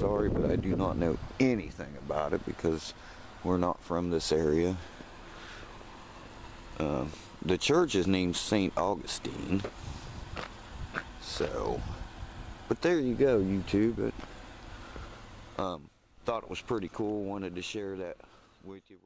sorry, but I do not know anything about it because we're not from this area. The church is named St. Augustine. So, but there you go, YouTube. Thought it was pretty cool. Wanted to share that with you.